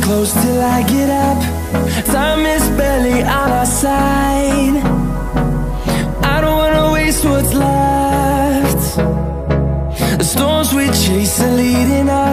close till I get up. Time is barely on our side. I don't wanna waste what's left. The storms we chase are leading us.